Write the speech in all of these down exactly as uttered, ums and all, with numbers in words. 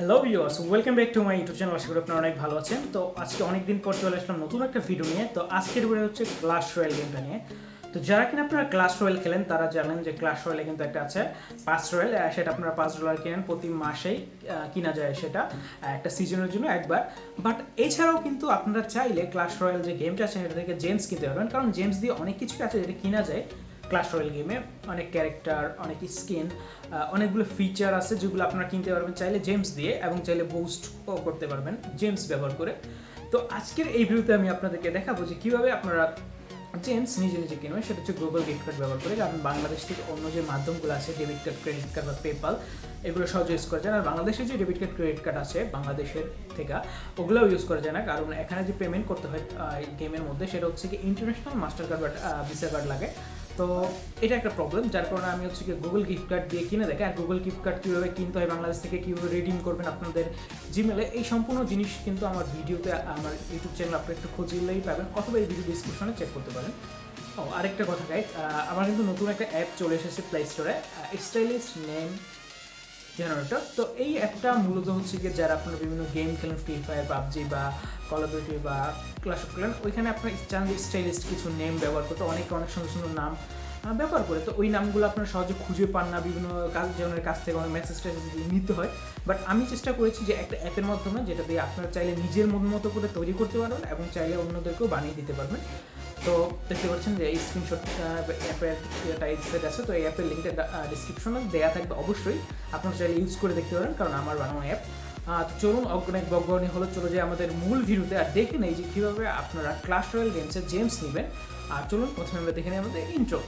Hello viewers, welcome back to my YouTube channel. আশা করি আপনারা অনেক ভালো আছেন। তো আজকে অনেক দিন পর চলে আসলাম নতুন একটা ভিডিও নিয়ে। তো আজকের ভিডিও হচ্ছে ক্লাশ রয়্যাল গেমটা নিয়ে। তো যারা কিনা আপনারা ক্লাশ রয়্যাল খেলেন তারা জানেন যে ক্লাশ রয়্যালে কিন্তু একটা আছে পাঁচ রয়্যাল, সেটা আপনারা পাঁচ ডলার কেনেন, প্রতি মাসেই কিনা যায় সেটা একটা সিজনের জন্য একবার। বাট এছাড়াও কিন্তু আপনারা চাইলে ক্লাশ রয়্যাল যে গেমটা আছে সেটা থেকে জেমস কিনতে পারবেন, কারণ জেমস দিয়ে অনেক কিছু আছে যেটা কিনা যায়। ক্লাশ রয়্যাল গেমে অনেক ক্যারেক্টার, অনেক স্কিন, অনেকগুলো ফিচার আছে যেগুলো আপনারা কিনতে পারবেন চাইলে জেমস দিয়ে, এবং চাইলে বুস্টও করতে পারবেন জেমস ব্যবহার করে। তো আজকের এই ভিডিওতে আমি আপনাদেরকে দেখাবো যে কীভাবে আপনারা জেমস নিজে নিজে কিনবেন, সেটা হচ্ছে গুগল গিফট কার্ড ব্যবহার করে। কারণ বাংলাদেশ থেকে অন্য যে মাধ্যমগুলো আছে ডেবিট কার্ড, ক্রেডিট কার্ড বা পেপাল, এগুলো সহজে ইউজ করা যায় না। আর বাংলাদেশের যে ডেবিট কার্ড, ক্রেডিট কার্ড আছে বাংলাদেশের থেকে, ওগুলোও ইউজ করা যায় না, কারণ এখানে যে পেমেন্ট করতে হয় গেমের মধ্যে সেটা হচ্ছে কি ইন্টারন্যাশনাল মাস্টার কার্ড বা ভিসা কার্ড লাগে। তো এটা একটা প্রবলেম, যার কারণে আমি হচ্ছে কি গুগল গিফট কার্ড দিয়ে কিনে দেখে। আর গুগল গিফট কার্ড কীভাবে কিনতে হয়, বাংলাদেশ থেকে কীভাবে রিডিম করবেন আপনাদের জিমেলে, এই সম্পূর্ণ জিনিস কিন্তু আমার ভিডিওতে, আমার ইউটিউব চ্যানেল আপনি একটু খুঁজলেই পাবেন, অথবা এই ভিডিও ডিসক্রিপশনে চেক করতে পারেন। ও আরেকটা কথা গাইজ, আমার কিন্তু নতুন একটা অ্যাপ চলে এসেছে প্লে স্টোরে, স্টাইলিশ নেম জেনারেটর। তো এই অ্যাপটা মূলত হচ্ছে কি যারা আপনারা বিভিন্ন গেম খেলেন, ফ্রি ফায়ার, পাবজি বা কল অফ ডিউটি বা ক্লাশ অফ ক্ল্যান, ওইখানে আপনার চান যে স্টাইলিস্ট কিছু নেম ব্যবহার করতে, অনেকে অনেক সুন্দর সুন্দর নাম ব্যবহার করে। তো ওই নামগুলো আপনারা সহজে খুঁজে পান না, বিভিন্ন কাজ জনের কাছ থেকে অনেক মেসেজ টেসেজ নিতে হয়। বাট আমি চেষ্টা করেছি যে একটা অ্যাপের মাধ্যমে, যেটা দিয়ে আপনারা চাইলে নিজের মন মতো করে তৈরি করতে পারবেন এবং চাইলে অন্যদেরকেও বানিয়ে দিতে পারবেন। তো দেখতে পাচ্ছেন যে এই স্ক্রিনশট অ্যাপের টাইপসেট আছে, তো এই অ্যাপের লিঙ্কটা ডিসক্রিপশনে দেওয়া থাকবে, অবশ্যই আপনারা চাইলে ইউজ করে দেখতে পারেন, কারণ আমার বানানো অ্যাপ। তো চলুন, অনেক বকবনি হলো, চলো যে আমাদের মূল ভিডিওতে আর দেখে নেই যে কীভাবে আপনারা ক্লাশ রয়্যাল গেমসের জেমস নেবেন। আর চলুন প্রথমে আমরা দেখে নিই আমাদের intro.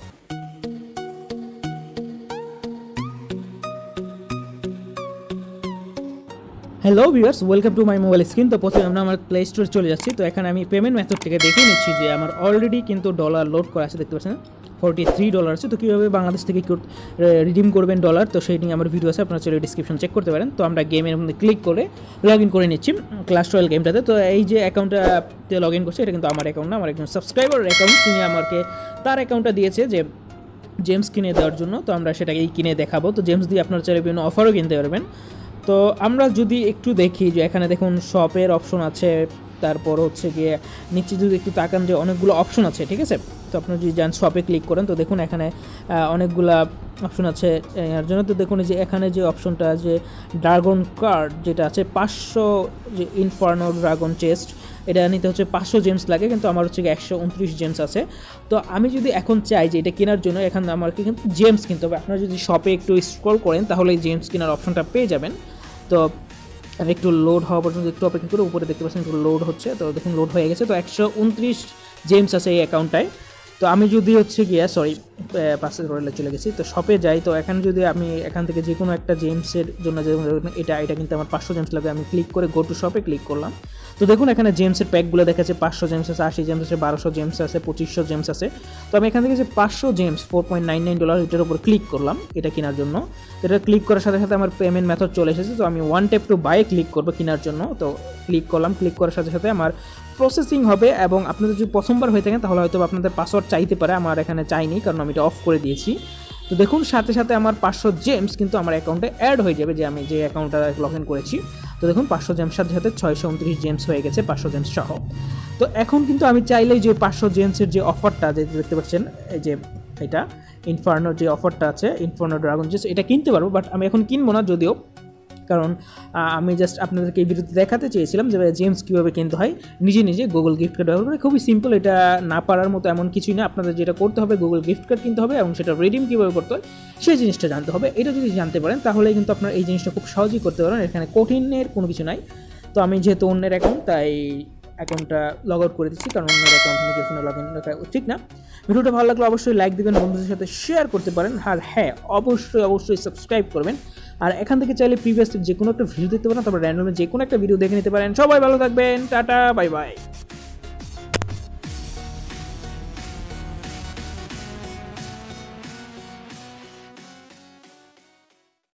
Hello viewers, welcome to my mobile screen. তো প্রথমে আমরা আমার প্লে স্টোরে চলে যাচ্ছি। তো এখানে আমি পেমেন্ট মেথড থেকে দেখে নিচ্ছি যে আমার অলরেডি কিন্তু ডলার লোড করা আছে, দেখতে পাচ্ছেন ফোরটি থ্রি ডলার আছে। তো কীভাবে বাংলাদেশ থেকে রিডিম করবেন ডলার, তো সেই নিয়ে আমার ভিডিও আছে, আপনারা চলে ডিসক্রিপশন চেক করতে পারেন। তো আমরা গেমের মধ্যে ক্লিক করে লগ ইন করে নিচ্ছি ক্লাশ রয়্যাল গেমটাতে। তো এই যে অ্যাকাউন্টটাতে লগ ইন করছে, এটা কিন্তু আমার অ্যাকাউন্ট না, আমার একজন সাবস্ক্রাইবার অ্যাকাউন্ট, তিনি আমাকে তার অ্যাকাউন্টটা দিয়েছে যে জেমস কিনে দেওয়ার জন্য। তো আমরা সেটাকেই কিনে দেখাবো। তো জেমস দিয়ে আপনারা চাইলে বিভিন্ন অফারও কিনতে পারবেন। তো আমরা যদি একটু দেখি যে এখানে দেখুন শপের অপশন আছে, তারপর হচ্ছে গিয়ে নিচে যদি একটু তাকান যে অনেকগুলো অপশন আছে, ঠিক আছে। তো আপনারা যদি যান শপে ক্লিক করেন, তো দেখুন এখানে অনেকগুলা অপশন আছে এর জন্য। তো দেখুন যে এখানে যে অপশনটা যে ড্রাগন কার্ড যেটা আছে পাঁচশো, যে ইনফার্নো ড্রাগন চেস্ট, এটা নিতে হচ্ছে পাঁচশো জেমস লাগে, কিন্তু আমার হচ্ছে একশো উনত্রিশ জেমস আছে। তো আমি যদি এখন চাই যে এটা কেনার জন্য, এখানে আমাকে কিন্তু জেমস কিনতে হবে। আপনারা যদি শপে একটু স্ক্রল করেন তাহলে এই জেমস কেনার অপশনটা পেয়ে যাবেন। তো আমি একটু লোড হওয়া পর্যন্ত একটু অপেক্ষা করে, উপরে দেখতে পাচ্ছেন একটু লোড হচ্ছে। তো দেখুন লোড হয়ে গেছে। তো একশো উনত্রিশ জেমস আছে এই অ্যাকাউন্টটায়। তো আমি যদি হচ্ছে গিয়া সরি পাশের রয়েলে চলে গেছি, তো শপে যাই। তো এখানে যদি আমি এখান থেকে যে কোনো একটা জেমসের জন্য, যেমন এটা এটা কিন্তু আমার পাঁচশো জেমস লাগবে, আমি ক্লিক করে গো টু শপে ক্লিক করলাম। তো দেখুন এখানে জেমসের প্যাকগুলো দেখাচ্ছে, পাঁচশো জেমস আছে, আশি জেমস আছে, বারোশো জেমস আছে, পঁচিশশো জেমস আছে। তো আমি এখান থেকে যে পাঁচশো gems four point nine nine dollar এটার উপর ক্লিক করলাম এটা কেনার জন্য। তো এটা ক্লিক করার সাথে সাথে আমার পেমেন্ট মেথড চলে এসেছে। তো আমি one tap to buy click করবো কেনার জন্য। তো ক্লিক করলাম, ক্লিক করার সাথে সাথে আমার প্রসেসিং হবে, এবং আপনাদের যদি প্রথমবার হয়ে থাকেন তাহলে হয়তো আপনাদের পাসওয়ার্ড চাইতে পারে, আমার এখানে চাইনি কারণ আমি এটা অফ করে দিয়েছি। তো দেখুন সাথে সাথে আমার পাঁচশো জেমস কিন্তু আমার অ্যাকাউন্টে অ্যাড হয়ে যাবে, যে আমি যে অ্যাকাউন্টটা লগ ইন করেছি। তো দেখুন পাঁচশো জেমস সাথে সাথে ছয়শো উনত্রিশ জেমস হয়ে গেছে, পাঁচশো জেমস সহ। তো এখন কিন্তু আমি চাইলেই যে পাঁচশো জেমসের যে অফারটা যে দেখতে পাচ্ছেন, এই যে এটা ইনফার্নোর যে অফারটা আছে, ইনফার্নো ড্রাগন জেমস, এটা কিনতে পারবো। বাট আমি এখন কিনবো না যদিও, কারণ আমি জাস্ট আপনাদেরকে এই ভিডিওতে দেখাতে চেয়েছিলাম যে জেমস কীভাবে কিনতে হয় নিজে নিজে গুগল গিফট কার্ড ব্যবহার করে। খুবই সিম্পল, এটা না পারার মতো এমন কিছুই না। আপনাদের যেটা করতে হবে, গুগল গিফট কার্ড কিনতে হবে এবং সেটা রিডিম কীভাবে করতে হয় সেই জিনিসটা জানতে হবে। এটা যদি জানতে পারেন তাহলে কিন্তু আপনারা এই জিনিসটা খুব সহজেই করতে পারেন, এখানে কঠিনের কোনো কিছু নাই। তো আমি যেহেতু অন্যের অ্যাকাউন্ট, তাই অ্যাকাউন্টটা লগ আউট করে দিচ্ছি, কারণ অন্যের অ্যাকাউন্ট নিজের ফোনে লগ ইন রাখা ঠিক না। ভিডিওটা ভালো লাগলে অবশ্যই লাইক দেবেন, বন্ধুদের সাথে শেয়ার করতে পারেন, আর হ্যাঁ অবশ্যই অবশ্যই সাবস্ক্রাইব করবেন। আর এখান থেকে চাইলে প্রিভিয়াস যে কোনো একটা ভিডিও দেখতে পারেন, তারপর র্যান্ডমলি যে কোনো একটা ভিডিও দেখে নিতে পারেন। সবাই ভালো থাকবেন, টাটা, বাই বাই।